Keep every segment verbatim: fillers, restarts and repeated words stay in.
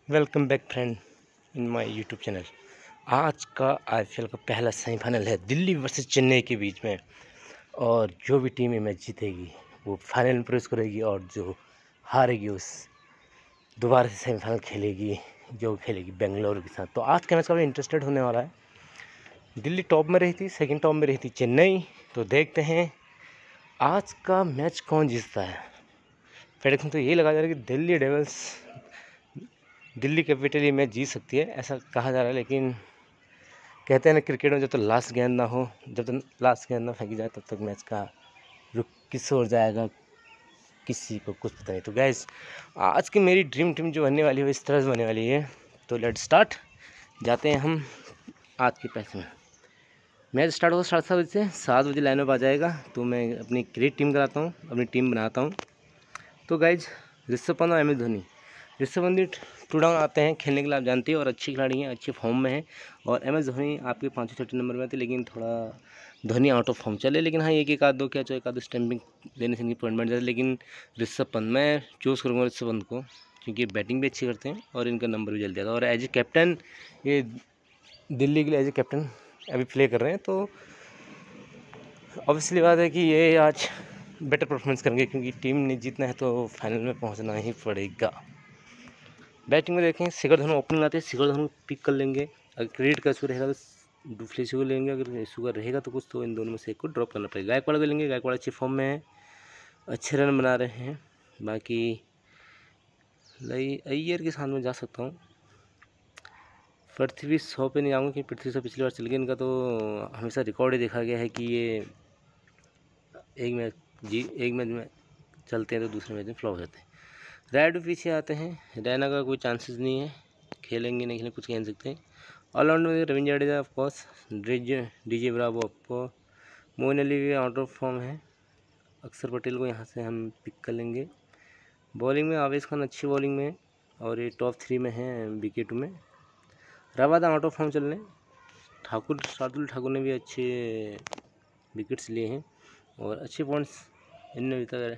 Welcome back friend in my YouTube channel. आज का IPL का पहला सेमीफाइनल है दिल्ली वर्सेस चेन्नई के बीच में, और जो भी टीम मैच जीतेगी वो फाइनल में प्रवेश करेगी और जो हारेगी उस दोबारा से सेमीफाइनल खेलेगी, जो खेलेगी बेंगलोर के साथ। तो आज का मैच काफ़ी इंटरेस्टेड होने वाला है। दिल्ली टॉप में रही थी, सेकंड टॉप में रही थी चेन्नई। तो देखते हैं आज का मैच कौन जीतता है। प्रेडिक्शन तो यही लगा जा रहा है कि दिल्ली डेविल्स दिल्ली कैपिटल ये मैच जीत सकती है, ऐसा कहा जा रहा है। लेकिन कहते हैं ना क्रिकेट में जब तक तो लास्ट गेंद ना हो, जब तक तो लास्ट गेंद ना फेंकी जाए तब तक मैच का रुख किस ओर जाएगा किसी को कुछ पता नहीं। तो गैस आज की मेरी ड्रीम टीम जो बनने वाली है वो इस तरह से बनने वाली है। तो लेट स्टार्ट, जाते हैं हम आज के पैसे में। मैच स्टार्ट होगा साढ़े सात बजे से, सात बजे लाइन अप आ जाएगा। तो मैं अपनी क्रिएट टीम कराता हूँ, अपनी टीम बनाता हूँ। तो गाइज ऋषभ पंत और M S Dhoni Rishabh Pant two down आते हैं खेलने के लिए, आप जानते हैं, और अच्छी खिलाड़ी हैं, अच्छे फॉर्म में हैं। और एम एस धोनी आपके पाँच छठे नंबर में थे, लेकिन थोड़ा धोनी आउट ऑफ फॉर्म चले। लेकिन हाँ, एक एक आध दो क्या चाहे एक आध स्टैम्पिंग देने से इनकी पॉइंट बढ़ जाती है। लेकिन ऋषभ पंत मैं चूज़ करूँगा ऋषभ पंत को, क्योंकि बैटिंग भी अच्छी करते हैं और इनका नंबर भी जल्दी आता है। और एज ए कैप्टन ये दिल्ली के लिए एज ए कैप्टन अभी प्ले कर रहे हैं। तो ऑब्वियसली बात है कि ये आज बेटर परफॉर्मेंस करेंगे, क्योंकि टीम ने जीतना है तो फाइनल में पहुंचना ही पड़ेगा। बैटिंग में देखें, शिखर धवन ओपनिंग आते हैं, शिखर धवन पिक कर लेंगे। अगर क्रेडिट का इशू रहेगा तो डुप्लेसी को लेंगे, अगर इशू का रहेगा तो कुछ तो इन दोनों में से एक को ड्रॉप करना पड़ेगा। गायकवाड़ को लेंगे, गायकवाड़ अच्छे फॉर्म में है, अच्छे रन बना रहे हैं। बाकी लई अय्यर के साथ में जा सकता हूँ। पृथ्वी सौ पे नहीं जाऊँगा, क्योंकि पृथ्वी सौ पिछली बार चल गई। इनका तो हमेशा रिकॉर्ड ही देखा गया है कि ये एक मैच जी एक मैच में चलते हैं तो दूसरे मैच में फ्लॉप हो जाते हैं। राइड पीछे आते हैं, रैना का कोई चांसेस नहीं है, खेलेंगे नहीं खेलेंगे कुछ कह सकते हैं। ऑलराउंडर में Ravindra Jadeja of course, DJ DJ Bravo आपको, मोइन अली भी आउट ऑफ फॉर्म है। अक्षर पटेल को यहाँ से हम पिक कर लेंगे। बॉलिंग में आवेश खान अच्छी बॉलिंग में, और ये टॉप थ्री में है विकेट में। रबादा आउट ऑफ फॉर्म चल रहे हैं। ठाकुर शार्दुल ठाकुर ने भी अच्छे विकेट्स लिए हैं और अच्छे पॉइंट्स इनने अभी तक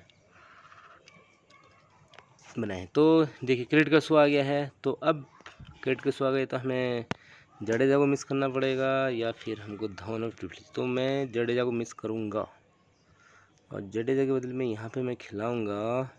बनाए। तो देखिए क्रिकेट का शो आ गया है। तो अब क्रिकेट का शो आ गया तो हमें जडेजा को मिस करना पड़ेगा या फिर हमको धवन और ट्रिपल। तो मैं जडेजा को मिस करूँगा, और जडेजा के बदले में यहाँ पे मैं खिलाऊँगा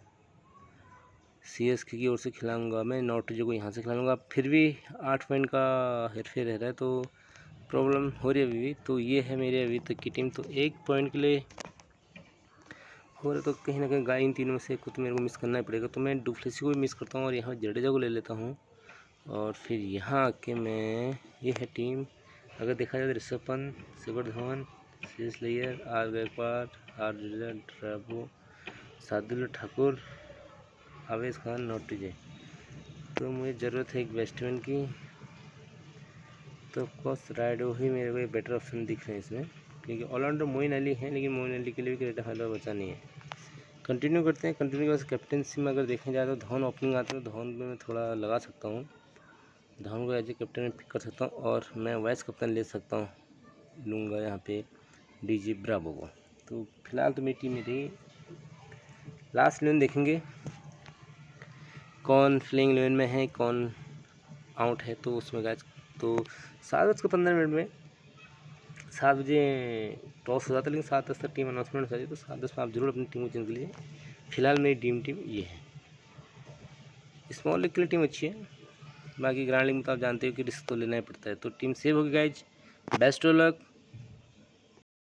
सीएसके की ओर से खिलाऊँगा मैं नॉटरिजो को, यहाँ से खिलाऊँगा। फिर भी आठ पॉइंट का हेरफेर रह रहा है, तो प्रॉब्लम हो रही है अभी भी। तो ये है मेरे अभी तक की टीम। तो एक पॉइंट के लिए हो रहा, तो कहीं ना कहीं गाय इन तीनों में से कुछ मेरे को मिस करना ही पड़ेगा। तो मैं डुप्लेसी को भी मिस करता हूँ और यहाँ जडेजा को ले लेता हूँ। और फिर यहाँ आके मैं, ये है टीम। अगर देखा जाए तो Rishabh Pant, Shikhar Dhawan, Shreyas Iyer, R Gaikwad, R Bravo, Shardul Thakur, Avesh Khan, नॉटरिजो। तो मुझे ज़रूरत है एक बैट्समैन की। तो ऑफकोर्स राइडो ही मेरे को बेटर ऑप्शन दिख रहे हैं इसमें, क्योंकि ऑलराउंडर मोइन अली है, लेकिन मोइन अली के लिए भी क्रिकेट फायदा बचा नहीं है। कंटिन्यू करते हैं। कंटिन्यू के बाद कैप्टनसी में अगर देखा जाए तो धवन ओपनिंग आते हैं, तो धवन में मैं थोड़ा लगा सकता हूँ। धवन को एज ए कैप्टन में पिक कर सकता हूँ, और मैं वाइस कैप्टन ले सकता हूँ, लूँगा यहाँ पे डीजे ब्रावो को। तो फिलहाल तो मेरी टीम में थी। लास्ट इलेवन देखेंगे कौन प्लेइंग इलेवन में है, कौन आउट है। तो उसमें गैस तो सात बज के पंद्रह मिनट में, सात बजे टॉस हो जाता है, लेकिन सात दस तक टीम अनाउंसमेंट हो जाती है। तो सात दस में आप जरूर अपनी टीम को चेंज कीजिए। फिलहाल मेरी ड्रीम टीम ये है। स्मॉल लीग के लिए टीम अच्छी है, बाकी ग्रैंड लीग में तो आप जानते हो कि रिस्क तो लेना ही पड़ता है। तो टीम सेव होगी गाइज, बेस्ट ऑफ लक।